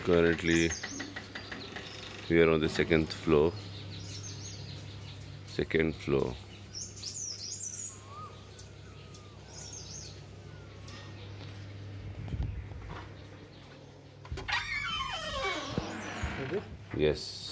Currently we are on the second floor. Yes.